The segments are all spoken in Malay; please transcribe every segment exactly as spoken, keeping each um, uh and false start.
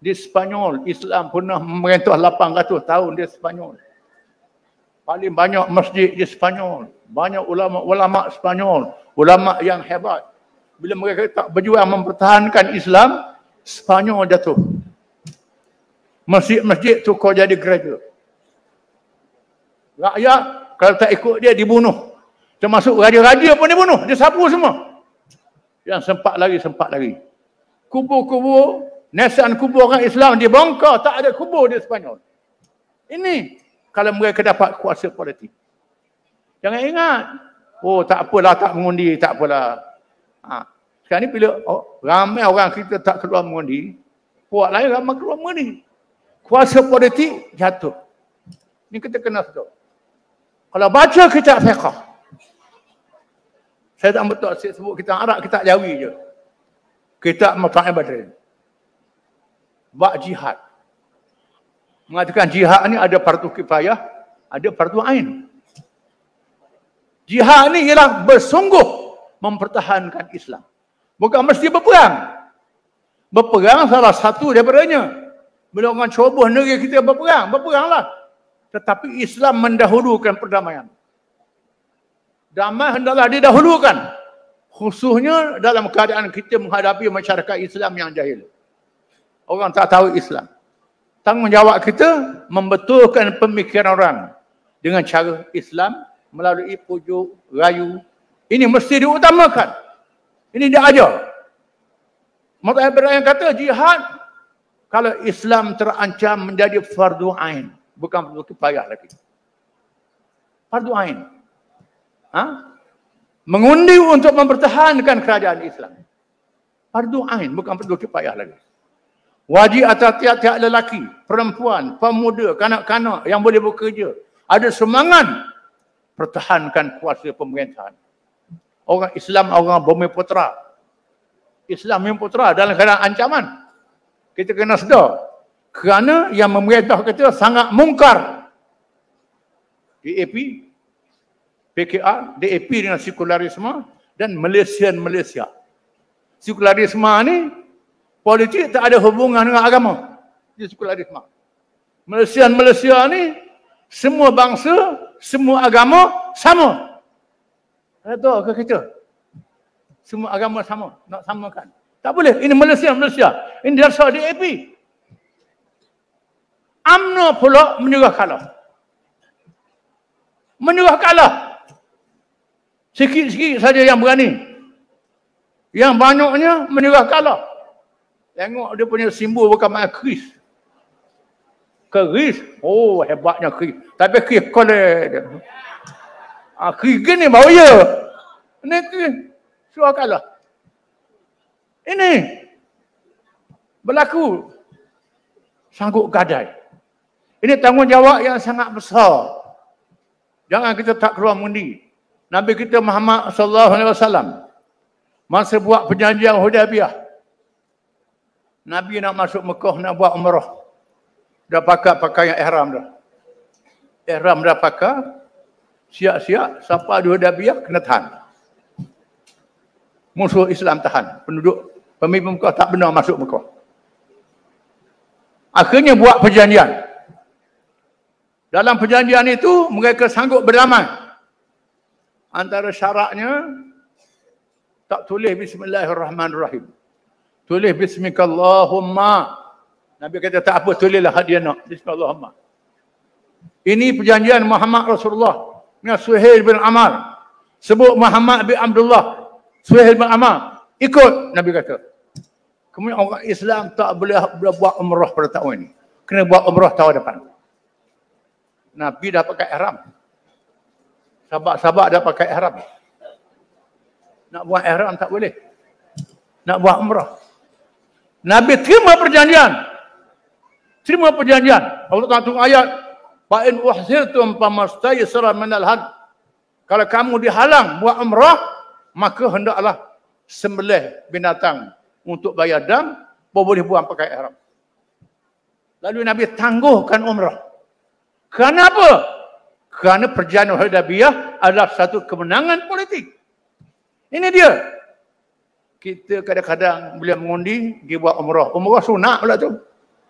Di Spanyol, Islam pernah memerintah lapan ratus tahun di Spanyol. Paling banyak masjid di Spanyol. Banyak ulama-ulama Spanyol. Ulama yang hebat. Bila mereka tak berjuang mempertahankan Islam, Spanyol jatuh. Masjid-masjid tukar jadi gereja. Rakyat kalau tak ikut dia dibunuh. Termasuk raja-raja pun dibunuh. Dia sapu semua. Yang sempat lagi, sempat lagi. Kubur-kubur, nesan kubur orang Islam dibongkar. Tak ada kubur di Spanyol. Ini kalau mereka dapat kuasa politik. Jangan ingat. Oh tak apalah, tak mengundi, tak apalah. Ha. Sekarang ni bila oh, ramai orang kita tak keluar mengundi, puak lain ramai keluar mengundi. Kuasa politik jatuh. Ini kita kena sedar. Kalau baca kitab fiqh, saya tak betul saya sebut kitab Arab, kitab Jawi je. Kitab Mata'ib Badrin. Bab jihad. Mengatakan jihad ni ada fardu kifayah, ada fardu ain. Jihad ni ialah bersungguh mempertahankan Islam. Bukan mesti berperang. Berperang salah satu daripadanya. Bila orang cuba negeri kita berperang, berperanglah. Tetapi Islam mendahulukan perdamaian. Damai hendaklah didahulukan. Khususnya dalam keadaan kita menghadapi masyarakat Islam yang jahil. Orang tak tahu Islam. Tanggungjawab kita membetulkan pemikiran orang dengan cara Islam melalui pujuk, rayu. Ini mesti diutamakan. Ini dia ajar. Mata'ib yang kata jihad kalau Islam terancam menjadi fardu ain, bukan fardu kifayah lagi. Fardu ain. Ha? Mengundi untuk mempertahankan kerajaan Islam. Fardu ain, bukan fardu kifayah lagi. Wajib atas tiap-tiap lelaki, perempuan, pemuda, kanak-kanak yang boleh bekerja. Ada semangat pertahankan kuasa pemerintahan. Orang Islam, orang bumi putera. Islam yang putera dalam keadaan ancaman. Kita kena sedar. Kerana yang memerintah kita sangat mungkar. D A P, P K R, D A P dengan sekularisme dan Malaysian-Malaysia. Sekularisme ni, politik tak ada hubungan dengan agama. Dia sekularisme. Malaysian-Malaysia ni, semua bangsa, semua agama sama. Tak tahu ke kita? Semua agama sama, nak samakan. Tak boleh. Ini Malaysia, Malaysia. Ini dasar D A P. U M N O pula menyerah kalah. Menyerah kalah. Sikit-sikit saja yang berani. Yang banyaknya menyerah kalah. Tengok dia punya simbol bukan main keris. Keris. Oh, hebatnya keris. Tapi keris kolej dia. Ah, keris gini bawa ya. Ini keris. Suruh kalah. Ini berlaku sanggup gadai. Ini tanggungjawab yang sangat besar. Jangan kita tak keluar mengundi. Nabi kita Muhammad sallallahu alaihi wasallam masa buat perjanjian Hudaybiyah, Nabi nak masuk Mekah nak buat umrah. Dah pakai pakaian ihram dah. Ihram dah pakai, siap-siap siapa di Hudaybiyah kena tahan. Musuh Islam tahan. Penduduk pemimpin Mekah tak benar masuk Mekah. Akhirnya buat perjanjian. Dalam perjanjian itu mereka sanggup berdamai. Antara syaratnya tak tulis Bismillahirrahmanirrahim. Tulis Bismikallahumma. Nabi kata tak apa, tulislah hadiah nak. Bismillahirrahmanirrahim. Ini perjanjian Muhammad Rasulullah dengan Suhail bin Amar. Sebut Muhammad bin Abdullah. Suhail bin Amar. Ikut, Nabi kata. Kemudian orang Islam tak boleh, boleh buat umrah pada tahun ini. Kena buat umrah tahun depan. Nabi dah pakai ihram. Sahabat-sahabat dah pakai ihram. Nak buat ihram tak boleh. Nak buat umrah. Nabi terima perjanjian. Terima perjanjian. Allah Ta'ala tunggu ayat. Fa'in uhsirtum pamastaysara minal had. Kalau kamu dihalang buat umrah, maka hendaklah sembelih binatang untuk bayar dam, boleh buang pakai ihram. Lalu Nabi tangguhkan umrah. Kenapa? Kerana perjanjian Hudaybiyah adalah satu kemenangan politik. Ini dia. Kita kadang-kadang bila mengundi, dia buat umrah. Umrah sunat pula tu.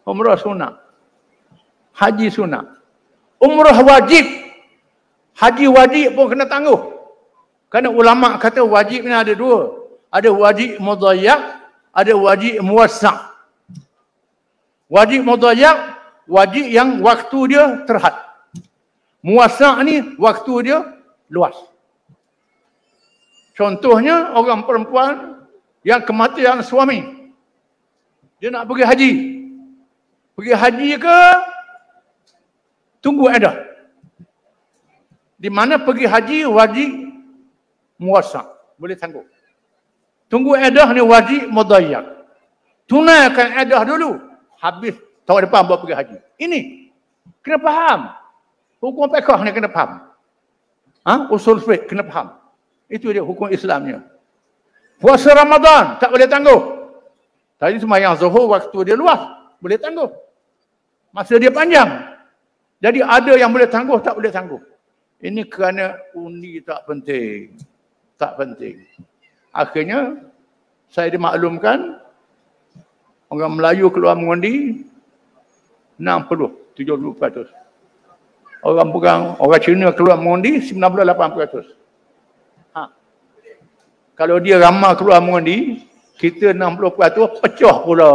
Umrah sunat. Haji sunat. Umrah wajib. Haji wajib pun kena tangguh. Kerana ulama kata wajib ni ada dua. Ada wajib mudayyak, ada wajib muwassa'. Wajib mudayyak, wajib yang waktu dia terhad. Muwassa' ni waktu dia luas. Contohnya orang perempuan yang kematian suami. Dia nak pergi haji. Pergi haji ke tunggu edah. Di mana pergi haji wajib muwassa', boleh tangguh. Tunggu edah ni wajib mudayyak. Tunaikan edah dulu. Habis tahun depan baru pergi haji. Ini kena faham. Hukum fiqh ni kena faham. Ha? Usul fiqh kena faham. Itu dia hukum Islamnya. Puasa Ramadan tak boleh tangguh. Tadi sembahyang Zuhur waktu dia luas, boleh tangguh. Masa dia panjang. Jadi ada yang boleh tangguh, tak boleh tangguh. Ini kerana undi tak penting. Tak penting. Akhirnya saya dimaklumkan orang Melayu keluar mengundi enam puluh, tujuh puluh peratus. Orang pegang, orang Cina keluar mengundi sembilan puluh lapan peratus. Ha. Kalau dia ramai keluar mengundi, kita enam puluh peratus pecah pula.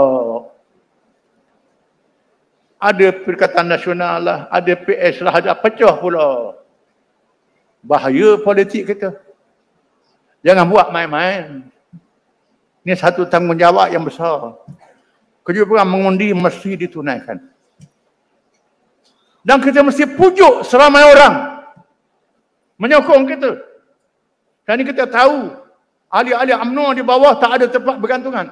Ada Perikatan Nasional lah, ada P S lah, ada pecah pula. Bahaya politik kita. Jangan buat main-main. Ini satu tanggungjawab yang besar. Kejuruteraan mengundi mesti ditunaikan. Dan kita mesti pujuk seramai orang menyokong kita. Dan kita tahu ahli-ahli U M N O di bawah tak ada tempat bergantungan.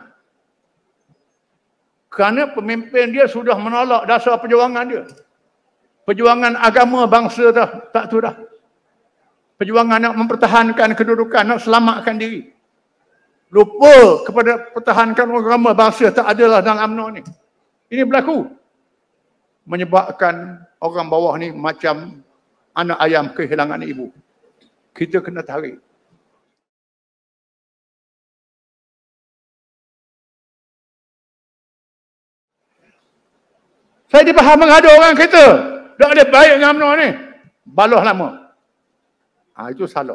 Kerana pemimpin dia sudah menolak dasar perjuangan dia. Perjuangan agama bangsa dah, tak tu dah. Perjuangan nak mempertahankan kedudukan, nak selamatkan diri. Lupa kepada pertahankan agama bangsa tak adalah dalam U M N O ni. Ini berlaku. Menyebabkan orang bawah ni macam anak ayam kehilangan ibu. Kita kena tarik. Saya dipaham mengada orang kita. Tak ada baik dengan U M N O ni. Baloh lama. Ha, itu salah.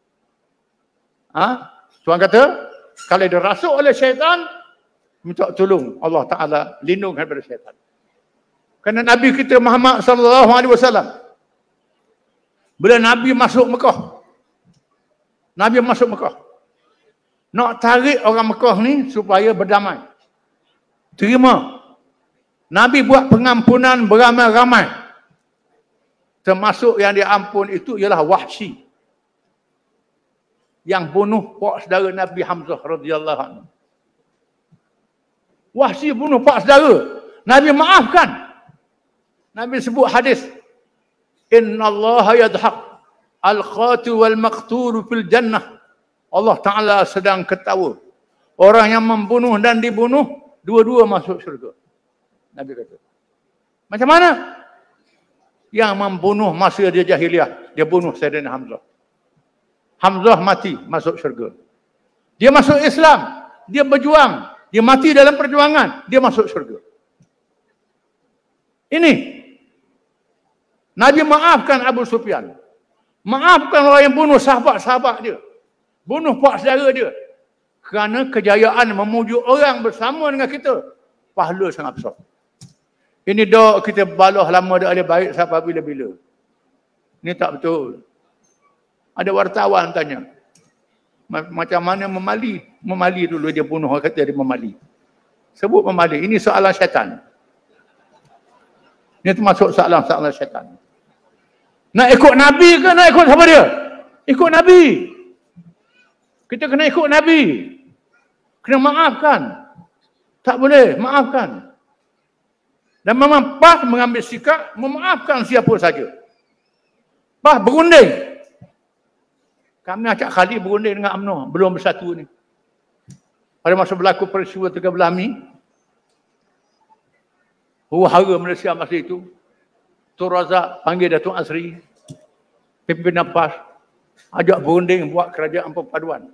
Ha? Tuan kata, kalau dirasuk oleh syaitan, minta tolong Allah Ta'ala lindung daripada syaitan. Kerana Nabi kita Muhammad sallallahu alaihi wasallam, bila Nabi masuk Mekah, Nabi masuk Mekah, nak tarik orang Mekah ni supaya berdamai. Terima. Nabi buat pengampunan beramai-ramai. Termasuk yang diampun itu ialah Wahsy, yang bunuh pak saudara Nabi Hamzah radhiyallahu anhu. Wahsy bunuh pak saudara. Nabi maafkan. Nabi sebut hadis, innallaha yadhaq al-qatil wal maqtul fil jannah. Allah Taala sedang ketawa. Orang yang membunuh dan dibunuh dua-dua masuk syurga. Nabi kata. Macam mana? Yang membunuh masa dia jahiliah, dia bunuh Sayyidina Hamzah. Hamzah mati, masuk syurga. Dia masuk Islam, dia berjuang, dia mati dalam perjuangan, dia masuk syurga. Ini Nabi maafkan Abu Sufyan. Maafkan orang yang bunuh sahabat-sahabat dia. Bunuh pak saudara dia. Kerana kejayaan memujuk orang bersama dengan kita, pahala sangat besar. Ini dok kita baloh lama dah ada baik sampai bila-bila. Ini tak betul. Ada wartawan tanya, macam mana memali? Memali dulu dia bunuh, orang kata dia memali. Sebut memali. Ini soalan syaitan. Ini termasuk soalan-soalan syaitan. Nak ikut Nabi ke nak ikut siapa dia? Ikut Nabi. Kita kena ikut Nabi. Kena maafkan. Tak boleh, maafkan. Dan memang P A H mengambil sikap memaafkan siapa saja. P A H berunding. Kami acak kali berunding dengan U M N O, belum bersatu ni. Pada masa berlaku peristiwa tiga belas Mei, huru-hara Malaysia masa itu, Tun Razak panggil Datuk Azri, pimpinan P A H, ajak berunding buat kerajaan perpaduan.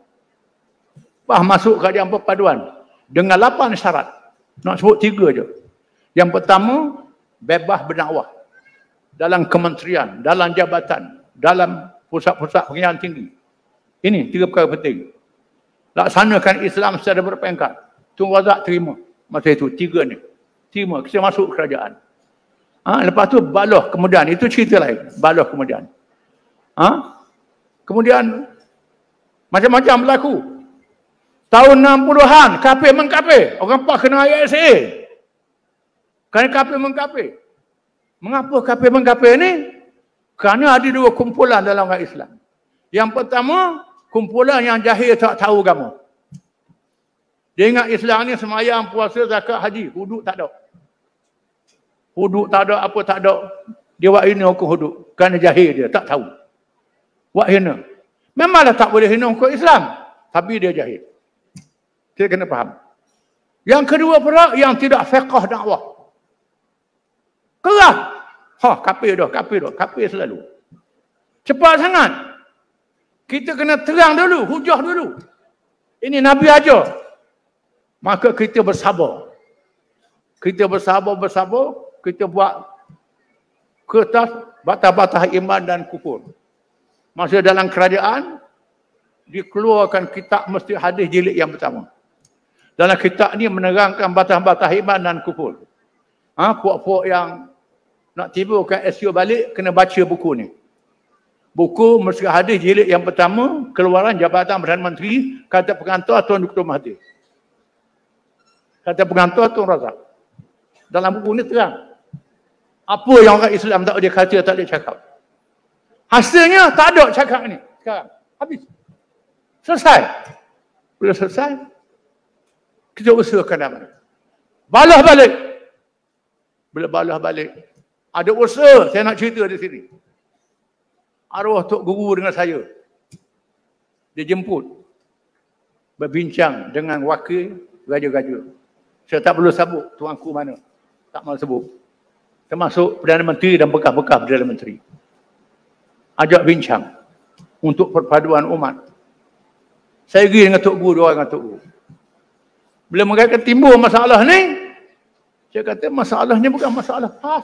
P A H masuk kerajaan perpaduan dengan lapan syarat. Nak sebut tiga je. Yang pertama, bebas berdakwah dalam kementerian, dalam jabatan, dalam pusat-pusat pengajian tinggi. Ini tiga perkara penting. Laksanakan Islam secara berpengkat. Tun Razak terima masa itu, tiga ni. Terima, kita masuk kerajaan. Ha, lepas tu baloh kemudian, itu cerita lain. Baloh kemudian. Ha? Kemudian macam-macam berlaku. Tahun enam puluhan, kafir mengkafir. Orang pak kena I S A. Kerana kafir mengkafir. Mengapa kafir mengkafir ni? Kerana ada dua kumpulan dalam orang Islam. Yang pertama, kumpulan yang jahil tak tahu agama. Dia ingat Islam ni semayang, puasa, zakat, haji. Hudud tak ada. Hudud tak ada, apa tak ada. Dia buat hina hukum hudud. Kerana jahil dia, tak tahu. Buat hina. Memanglah tak boleh hina hukum Islam. Tapi dia jahil. Kita kena faham. Yang kedua pula, yang tidak fiqh dakwah. Kerah. Ha, kafir dah, kafir dah, kafir selalu. Cepat sangat. Kita kena terang dulu, hujah dulu. Ini Nabi ajar. Maka kita bersabar. Kita bersabar, bersabar. Kita buat kertas batas-batas iman dan kufur. Masa dalam kerajaan, dikeluarkan kitab mesti hadis jilid yang pertama. Dalam kitab ni menerangkan batas-batas iman dan kufur. Ha, puak-puak yang nak tiburkan S U balik, kena baca buku ni. Buku mesti hadis jilid yang pertama, keluaran Jabatan Perdana Menteri, kata pengantar Tuan Doktor Mahathir. Kata pengantar Tuan Razak. Dalam buku ni terang. Apa yang orang Islam tak boleh kata, tak boleh cakap. Hasilnya tak ada cakap ni. Sekarang. Habis. Selesai. Bila selesai, kita usahakan apa? Balas balik. Bila balas balik, ada usaha saya nak cerita di sini. Arwah Tok Guru dengan saya. Dia jemput. Berbincang dengan wakil raja-raja. Saya tak perlu sebut tuanku mana. Tak mahu sebut. Termasuk Perdana Menteri dan bekas-bekas Perdana Menteri. Ajak bincang untuk perpaduan umat. Saya pergi dengan Tok Guru, dua orang dengan Tok Guru. Bila mereka timbul masalah ni, saya kata masalah ni bukan masalah PAS.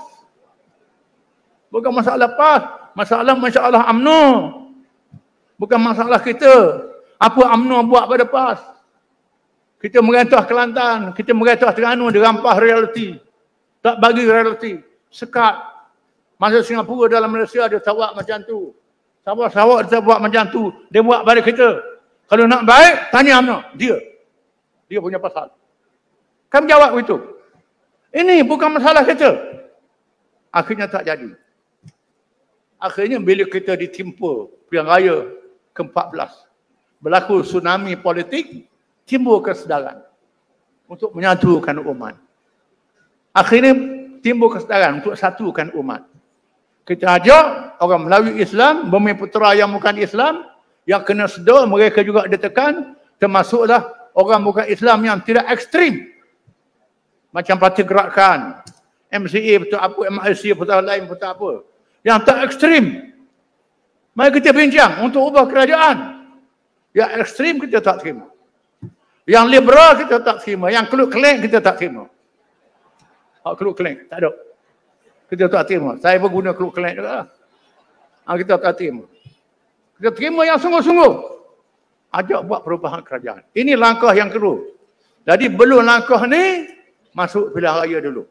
Bukan masalah PAS. Masalah masalah U M N O. Bukan masalah kita. Apa U M N O buat pada PAS. Kita merintah Kelantan, kita merintah Terengganu, dirampas realiti. Tak bagi realiti. Sekat. Masa Singapura dalam Malaysia dia tawak macam tu. Sawak-sawak dia buat macam tu. Dia buat pada kita. Kalau nak baik, tanya U M N O. Dia. Dia punya pasal. Kami jawab begitu. Ini bukan masalah kita. Akhirnya tak jadi. Akhirnya bila kita ditimpa pilihan raya ke empat belas. Berlaku tsunami politik, timbul kesedaran untuk menyatukan umat. Akhirnya timbul kesedaran untuk satukan umat. Kita ajak orang Melayu Islam, Bumi Putera yang bukan Islam, yang kena sedar mereka juga ditekan, termasuklah orang bukan Islam yang tidak ekstrim. Macam Parti Gerakan, M C A betul apa, M I C betul lain betul apa. Yang tak ekstrim. Mari kita bincang untuk ubah kerajaan. Yang ekstrim kita tak terima. Yang liberal kita tak terima. Yang keluk-kelek kita tak terima. Hak keluk-kelek, tak ada. Kita tak terima. Saya pun guna keluk-kelek juga. Ha, kita tak terima. Kita terima yang sungguh-sungguh. Ajak buat perubahan kerajaan. Ini langkah yang kedua. Jadi belum langkah ni, masuk pilihan raya dulu.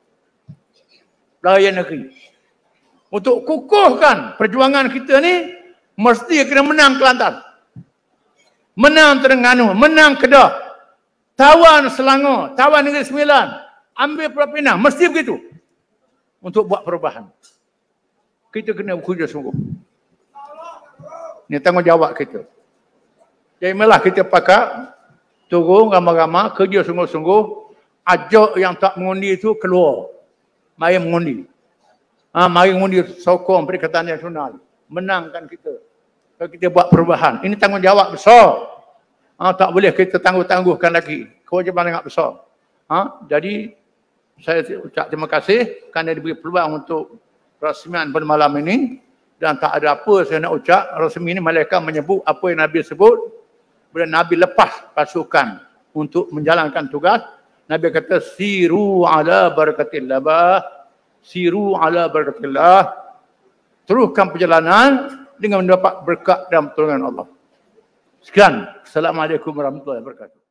Raya negeri. Untuk kukuhkan perjuangan kita ni, mesti kena menang Kelantan. Menang Terengganu, menang Kedah. Tawan Selangor, tawan Negeri Sembilan. Ambil Pulau Pinang, mesti begitu. Untuk buat perubahan. Kita kena bekerja sungguh. Ini tanggungjawab kita. Jadi malah kita pakai, turun ramai-ramai, kerja sungguh-sungguh, ajak yang tak mengundi itu keluar. Mari mengundi. Ha, mari mengundi sokong Perikatan Nasional. Menangkan kita. Kalau kita buat perubahan. Ini tanggungjawab besar. Ha, tak boleh kita tangguh-tangguhkan lagi. Kewajiban sangat besar. Ha, jadi, saya ucap terima kasih kerana diberi peluang untuk rasmian pada malam ini. Dan tak ada apa saya nak ucap. Rasmi ini malaikat menyebut apa yang Nabi sebut. Bila Nabi lepas pasukan untuk menjalankan tugas, Nabi kata siru ala barakatillah, siru ala barakatillah, teruskan perjalanan dengan mendapat berkat dan pertolongan Allah. Sekian. Assalamualaikum warahmatullahi wabarakatuh.